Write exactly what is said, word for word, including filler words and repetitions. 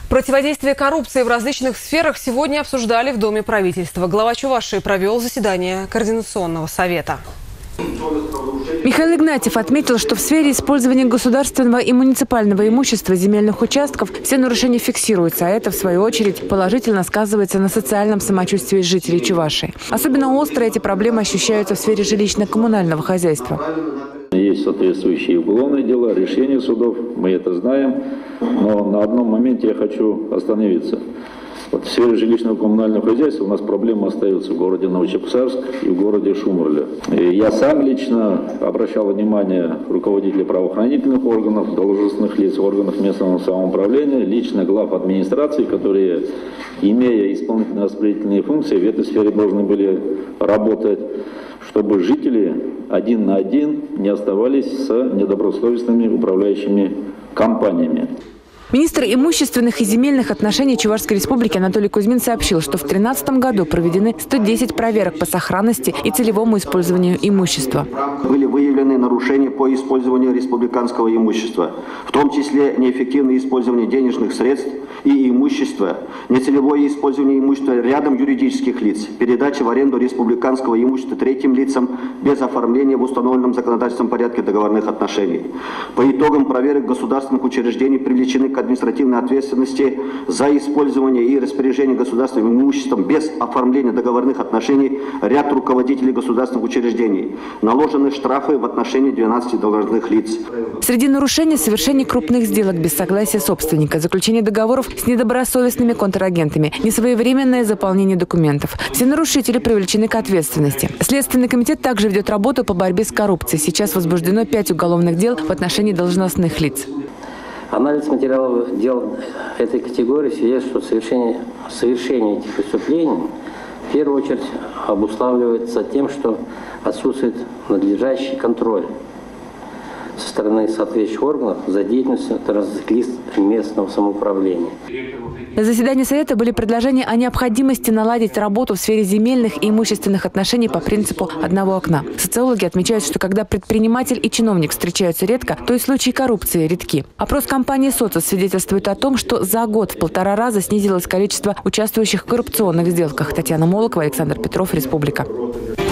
Противодействие коррупции в различных сферах сегодня обсуждали в Доме правительства. Глава Чувашии провел заседание Координационного совета. Михаил Игнатьев отметил, что в сфере использования государственного и муниципального имущества земельных участков все нарушения фиксируются, а это, в свою очередь, положительно сказывается на социальном самочувствии жителей Чувашии. Особенно остро эти проблемы ощущаются в сфере жилищно-коммунального хозяйства. Есть соответствующие уголовные дела, решения судов, мы это знаем, но на одном моменте я хочу остановиться. Вот в сфере жилищного коммунального хозяйства у нас проблемы остаются в городе Новочебоксарск и в городе Шумырле. И я сам лично обращал внимание руководителей правоохранительных органов, должностных лиц органов местного самоуправления, лично глав администрации, которые, имея исполнительно-распределительные функции, в этой сфере должны были работать, чтобы жители один на один не оставались с недобросовестными управляющими компаниями. Министр имущественных и земельных отношений Чувашской республики Анатолий Кузьмин сообщил, что в две тысячи тринадцатом году проведены сто десять проверок по сохранности и целевому использованию имущества. Были выявлены нарушения по использованию республиканского имущества, в том числе неэффективное использование денежных средств и имущества, нецелевое использование имущества рядом юридических лиц, передача в аренду республиканского имущества третьим лицам без оформления в установленном законодательством порядке договорных отношений. По итогам проверок государственных учреждений привлечены к административной ответственности за использование и распоряжение государственным имуществом без оформления договорных отношений ряд руководителей государственных учреждений. Наложены штрафы в отношении двенадцати должностных лиц. Среди нарушений – совершение крупных сделок без согласия собственника, заключение договоров с недобросовестными контрагентами, несвоевременное заполнение документов. Все нарушители привлечены к ответственности. Следственный комитет также ведет работу по борьбе с коррупцией. Сейчас возбуждено пять уголовных дел в отношении должностных лиц. Анализ материалов дел этой категории свидетельствует, что совершение, совершение этих преступлений в первую очередь обуславливается тем, что отсутствует надлежащий контроль со стороны соответствующих органов за деятельностью разных лиц местного самоуправления. На заседании Совета были предложения о необходимости наладить работу в сфере земельных и имущественных отношений по принципу одного окна. Социологи отмечают, что когда предприниматель и чиновник встречаются редко, то и случаи коррупции редки. Опрос компании «Социус» свидетельствует о том, что за год в полтора раза снизилось количество участвующих в коррупционных сделках. Татьяна Молокова, Александр Петров, Республика.